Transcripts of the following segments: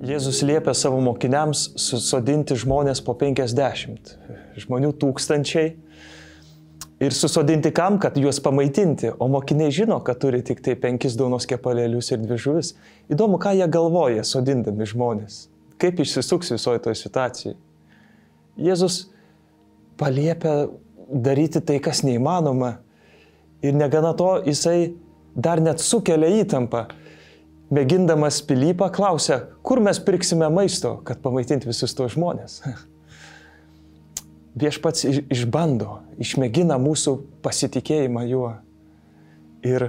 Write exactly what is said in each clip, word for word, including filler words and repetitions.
Jėzus liepia savo mokiniams susodinti žmonės po penkiasdešimt. Žmonių tūkstančiai. Ir susodinti kam, kad juos pamaitinti. O mokiniai žino, kad turi tik tai penkis duonos kepalėlius ir dvi žuvis. Įdomu, ką jie galvoja, sodindami žmonės. Kaip išsisuks visoje toje situacijoje. Jėzus paliepia daryti tai, kas neįmanoma. Ir negana to, jisai dar net sukelia įtampą. Mėgindamas Pilypą klausia, kur mes pirksime maisto, kad pamaitinti visus tos žmonės. Viešpats išbando, išmėgina mūsų pasitikėjimą juo. Ir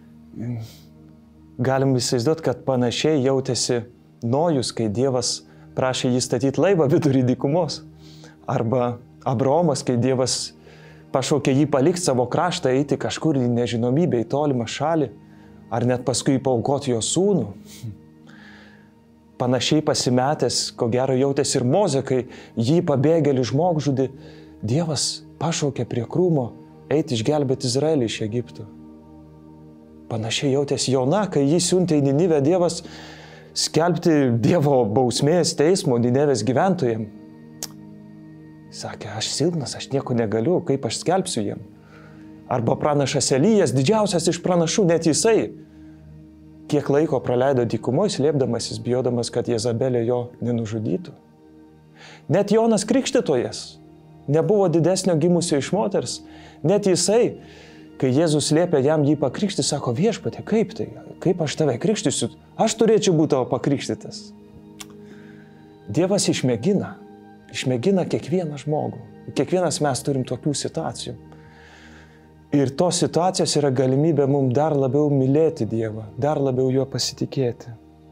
galim įsivaizduoti, kad panašiai jautėsi Nojus, kai Dievas prašė jį statyti laivą vidury dykumos. Arba Abraomas, kai Dievas pašaukė jį palikti savo kraštą, eiti kažkur į nežinomybę, į tolimą šalį. Ar net paskui paaukoti jo sūnų. Panašiai pasimetęs, ko gero jautėsi ir Mozė, kai jį pabėgėlį žmogžudį, Dievas pašaukė prie krūmo eiti išgelbėti Izraelį iš Egipto. Panašiai jautėsi Jona, kai jį siuntė į Ninivę Dievas skelbti Dievo bausmės teismo Ninevės gyventojams. Sakė, aš silpnas, aš nieko negaliu, kaip aš skelbsiu jiem. Arba pranašas Elijas, didžiausias iš pranašų, net jisai, kiek laiko praleido dykumoje, slėpdamasis, bijodamas, kad Jezabelė jo nenužudytų. Net Jonas Krikštytojas nebuvo didesnio gimusio iš moters. Net jisai, kai Jėzus liepė jam jį pakrikštyti, sako, viešpatie, kaip tai, kaip aš tave krikštysiu, aš turėčiau būti tavo pakrikštytas. Dievas išmėgina, išmėgina kiekvieną žmogų. Kiekvienas mes turim tokių situacijų. Ir tos situacijos yra galimybė mums dar labiau mylėti Dievą, dar labiau juo pasitikėti.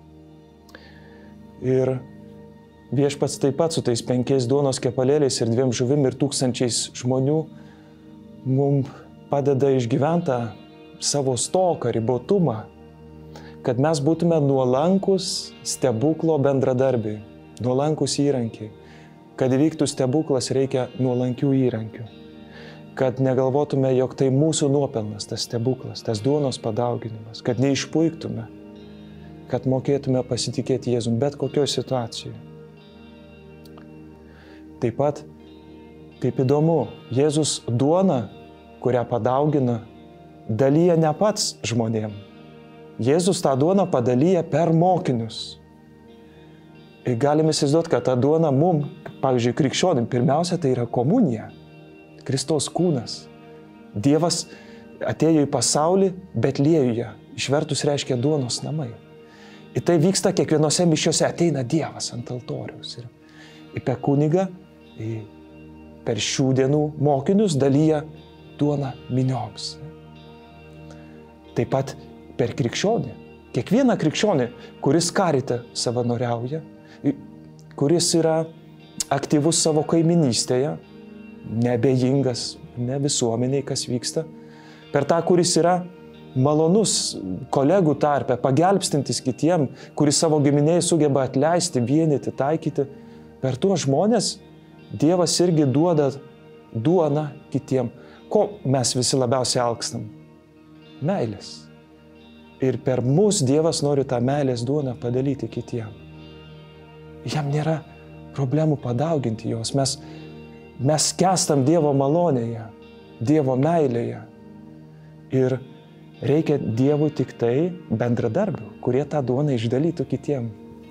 Ir viešpats taip pat su tais penkiais duonos kepalėliais ir dviem žuvim ir tūkstančiais žmonių mums padeda išgyventi savo stoką, ribotumą, kad mes būtume nuolankus stebuklo bendradarbiai, nuolankus įrankiai. Kad įvyktų stebuklas, reikia nuolankių įrankių. Kad negalvotume, jog tai mūsų nuopelnas, tas stebuklas, tas duonos padauginimas, kad neišpuiktume, kad mokėtume pasitikėti Jėzum bet kokioje situacijoje. Taip pat, kaip įdomu, Jėzus duoną, kurią padaugina, dalyja ne pats žmonėm. Jėzus tą duoną padalyja per mokinius. Ir galime įsivaizduoti, kad ta duona mum, pavyzdžiui, krikščionim, pirmiausia, tai yra komunija. Kristaus kūnas. Dievas atėjo į pasaulį Betliejuje. Išvertus reiškia duonos namai. Ir tai vyksta kiekvienose mišiose. Ateina Dievas ant altoriaus. Ir per kunigą, per šių dienų mokinius dalyja duoną minioms. Taip pat per krikščionį. Kiekvieną krikščionį, kuris karite savanoriauja, kuris yra aktyvus savo kaiminystėje, neabejingas, ne visuomeniai, kas vyksta. Per tą, kuris yra malonus kolegų tarpe, pagelbstintis kitiem, kuris savo giminiai sugeba atleisti, vienyti, taikyti. Per tuos žmonės Dievas irgi duoda duoną kitiem. Ko mes visi labiausiai alkstam? Meilės. Ir per mus Dievas nori tą meilės duoną padalyti kitiem. Jam nėra problemų padauginti jos. Mes Mes skęstam Dievo malonėje, Dievo meilėje. Ir reikia Dievui tik tai bendradarbių, kurie tą duoną išdalytų kitiem.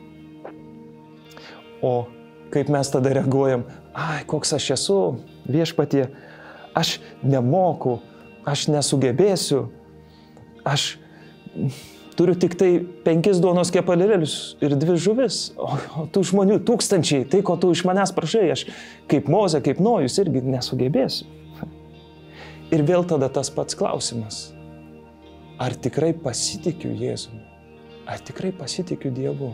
O kaip mes tada reaguojam, ai, koks aš esu, viešpatie, aš nemoku, aš nesugebėsiu, aš turiu tik tai penkis duonos kepalėlius ir dvi žuvis, o, o tų žmonių tūkstančiai, tai ko tu iš manęs prašai, aš kaip Mozė, kaip Nojus irgi nesugebėsiu. Ir vėl tada tas pats klausimas, ar tikrai pasitikiu Jėzumi, ar tikrai pasitikiu Dievu.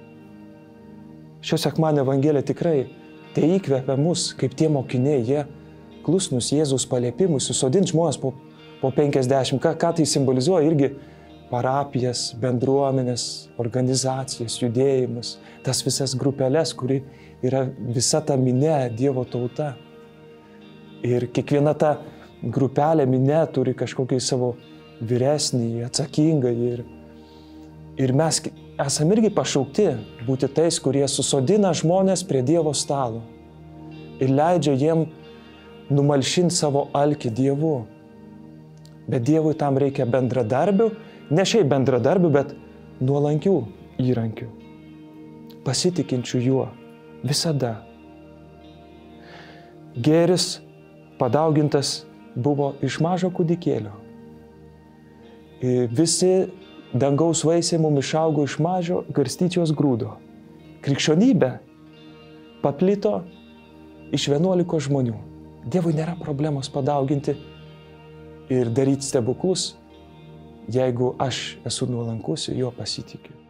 Šio sekmadienio Evangelija tikrai tai įkvepia mus, kaip tie mokiniai, jie klusnus Jėzaus paliepimui, susodinti žmonės po, po penkiasdešimt, ką, ką tai simbolizuoja irgi parapijas, bendruomenės, organizacijas, judėjimus, tas visas grupelės, kuri yra visa ta minė, Dievo tauta. Ir kiekviena ta grupelė minė turi kažkokį savo vyresnį, atsakingą ir Ir mes esame irgi pašaukti būti tais, kurie susodina žmonės prie Dievo stalo ir leidžia jiem numalšinti savo alkį Dievu. Bet Dievui tam reikia bendradarbių, ne šiaip bendradarbių, bet nuolankių įrankių, pasitikinčių juo visada. Gėris padaugintas buvo iš mažo kūdikėlio. Visi dangaus vaisiai mums išaugo iš mažo garstyčios grūdo. Krikščionybė paplito iš vienuolikos žmonių. Dievui nėra problemos padauginti ir daryti stebuklus, jeigu aš esu nuolankus ir juo pasitikiu.